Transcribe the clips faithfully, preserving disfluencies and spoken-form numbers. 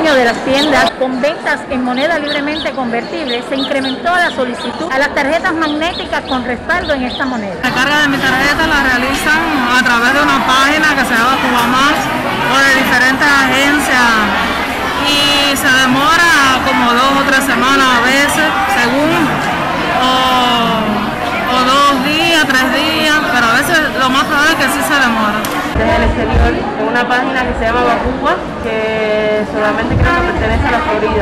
año de las tiendas con ventas en moneda libremente convertible, se incrementó la solicitud a las tarjetas magnéticas con respaldo en esta moneda. La carga de mi tarjeta la realizan a través de una página que se llama Cubamás o de diferentes agencias y se demora como dos o tres semanas a veces, según, o, o dos días, tres días, pero a veces lo más probable es que sí se demora. Desde el exterior, en una página que se llama Bacuba, que solamente creo que pertenece a la Florida.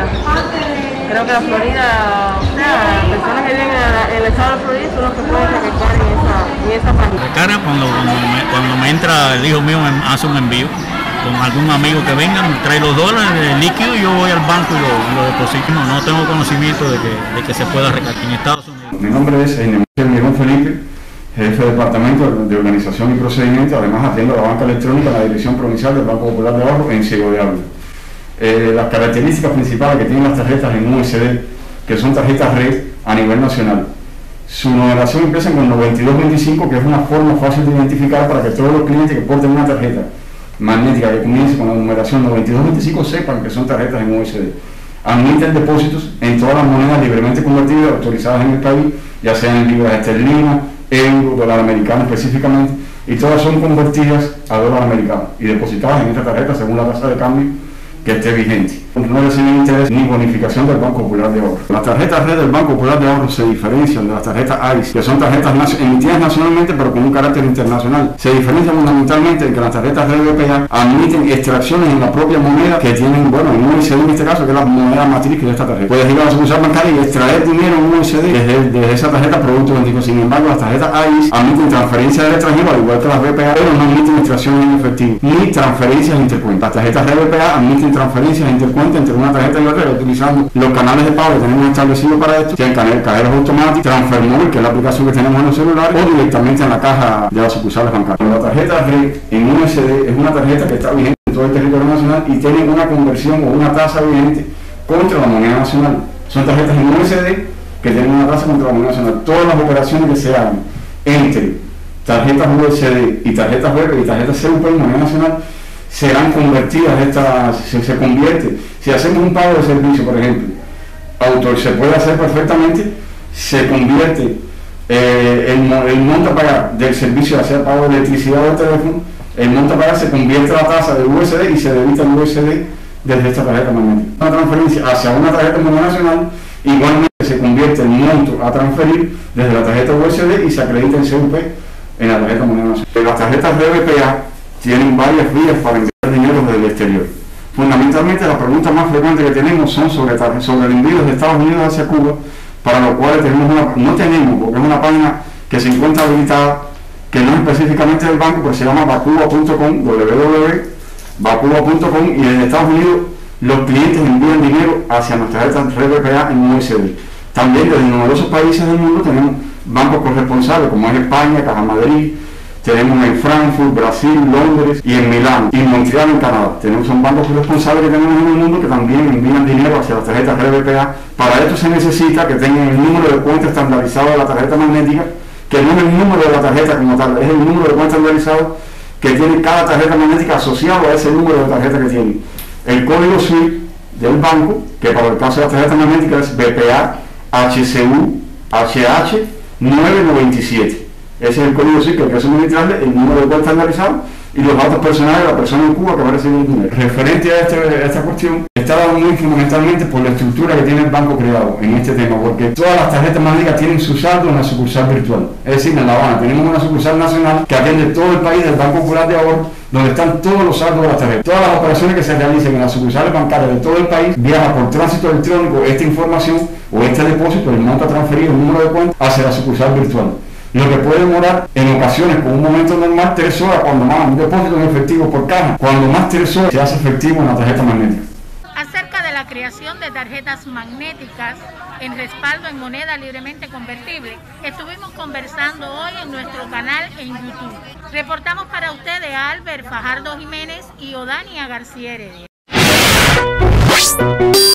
Creo que la Florida, o sea, las personas que viven en el estado de Florida son los que pueden recargar en esa, en esa página. Recarga cuando, cuando, me, cuando me entra el hijo mío, me hace un envío con algún amigo que venga, me trae los dólares de líquido y yo voy al banco y lo, lo deposito. No, no tengo conocimiento de que, de que se pueda recargar en Estados Unidos. Mi nombre es Mirón Felipe, jefe de departamento de organización y procedimiento. Además atiendo a la banca electrónica en la dirección provincial del Banco Popular de Ahorro en Ciego de Ávila. Eh, las características principales que tienen las tarjetas en U S D, que son tarjetas red a nivel nacional. Su numeración empieza con noventa y dos veinticinco, que es una forma fácil de identificar para que todos los clientes que porten una tarjeta magnética que comience con la numeración noventa y dos veinticinco sepan que son tarjetas en U S D. Admiten depósitos en todas las monedas libremente convertidas autorizadas en el país, ya sean en libras esterlinas, euro, dólar americano específicamente, y todas son convertidas a dólar americano y depositadas en esta tarjeta según la tasa de cambio que esté vigente. No reciben interés ni bonificación del Banco Popular de Ahorro. Las tarjetas red del Banco Popular de Ahorro se diferencian de las tarjetas I C E, que son tarjetas emitidas nacionalmente pero con un carácter internacional. Se diferencian fundamentalmente en que las tarjetas red B P A admiten extracciones en la propia moneda que tienen, bueno, en U S D en este caso, que es la moneda matriz de esta tarjeta. Puedes ir a la sucursal bancaria y extraer dinero en U S D desde, desde esa tarjeta producto veinticinco. Sin embargo, las tarjetas I C E admiten transferencias del extranjero, al igual que las B P A, pero no admiten extracciones en efectivo ni transferencias intercuentas. Las tarjetas red B P A admiten transferencias intercuentas entre una tarjeta y otra, utilizando los canales de pago que tenemos establecidos para esto, sean cajeros automáticos, TransferMóvil, que es la aplicación que tenemos en los celulares, o directamente en la caja de las sucursales bancarias. La tarjeta red en U S D es una tarjeta que está vigente en todo el territorio nacional y tiene una conversión o una tasa vigente contra la moneda nacional. Son tarjetas en U S D que tienen una tasa contra la moneda nacional. Todas las operaciones que se hagan entre tarjetas U S D y tarjetas web y tarjetas C U P en moneda nacional serán convertidas, estas, se, se convierte. Si hacemos un pago de servicio, por ejemplo, autor, se puede hacer perfectamente, se convierte eh, el, el monto a pagar del servicio, ya sea pago de electricidad o de teléfono, el monto a pagar se convierte a la tasa de U S D y se debita el U S D desde esta tarjeta magnética. Una transferencia hacia una tarjeta moneda nacional, igualmente se convierte el monto a transferir desde la tarjeta U S D y se acredita en C U P en la tarjeta moneda nacional. Las tarjetas de B P A tienen varias vías para enviar dinero desde el exterior. Fundamentalmente las preguntas más frecuentes que tenemos son sobre, sobre el envío de Estados Unidos hacia Cuba, para lo cual tenemos una, no tenemos, porque es una página que se encuentra habilitada, que no es específicamente del banco, pero se llama bacuba punto com, w w w punto bacuba punto com, y desde Estados Unidos los clientes envían dinero hacia nuestra red B P A en U S D. También desde numerosos países del mundo tenemos bancos corresponsables, como es España, Caja Madrid, tenemos en Frankfurt, Brasil, Londres y en Milán y en Montreal, en Canadá. Tenemos, son bancos responsables que tenemos en el mundo que también envían dinero hacia las tarjetas red B P A. Para esto se necesita que tengan el número de cuenta estandarizado de la tarjeta magnética, que no es el número de la tarjeta como tal, es el número de cuenta estandarizado que tiene cada tarjeta magnética asociado a ese número de tarjeta que tiene. El código SWIFT del banco, que para el caso de las tarjetas magnéticas es B P A H C U H H nueve noventa y siete. Ese es el código SWIFT que hay que suministrarle, el número de cuenta estandarizado y los datos personales de la persona en Cuba que va a recibir el dinero. Referente a, este, a esta cuestión, está dado muy fundamentalmente por la estructura que tiene el banco creado en este tema, porque todas las tarjetas magnéticas tienen su saldo en la sucursal virtual. Es decir, en La Habana tenemos una sucursal nacional que atiende todo el país del Banco Popular de Ahorro, donde están todos los saldos de las tarjetas. Todas las operaciones que se realicen en las sucursales bancarias de todo el país, viaja por tránsito electrónico esta información o este depósito, el monto a transferir, el número de cuenta, hacia la sucursal virtual. Lo que puede demorar en ocasiones, con un momento normal, tres horas, cuando más un depósito en efectivo por caja, cuando más tres horas se hace efectivo en la tarjeta magnética. Acerca de la creación de tarjetas magnéticas en respaldo en moneda libremente convertible, estuvimos conversando hoy en nuestro canal en YouTube. Reportamos para ustedes a Albert Fajardo Jiménez y Odania García Heredia.